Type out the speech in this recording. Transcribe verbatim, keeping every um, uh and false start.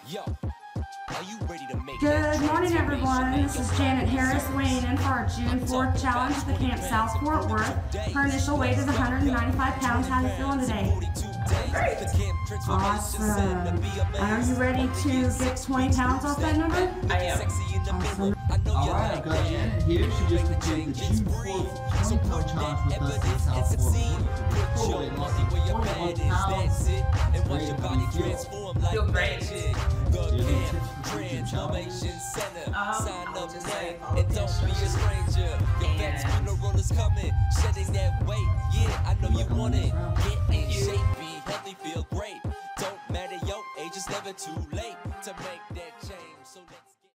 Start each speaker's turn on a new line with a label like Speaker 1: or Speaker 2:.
Speaker 1: Good morning, everyone. This is Janet Harris weighing in for our June fourth challenge at the Camp South Fort Worth. Her initial weight is one hundred ninety-five pounds. How are you feeling today?
Speaker 2: Great.
Speaker 1: Awesome. Are you ready to get twenty pounds off that number?
Speaker 2: I am.
Speaker 1: Awesome.
Speaker 3: Alright, I've got Janet here. She just completed the June fourth twenty pound challenge with us in South Fort Worth. Full weight loss of forty-one pounds. Great, how do you feel?
Speaker 2: Feel great.
Speaker 3: Do you have any tips for future challenges?
Speaker 2: Um, I'll just say follow the instructions. And
Speaker 4: funeral is coming, shedding that weight. Yeah, I know you want it. Get in shape, be healthy, feel great. Don't matter your age, it's never too late.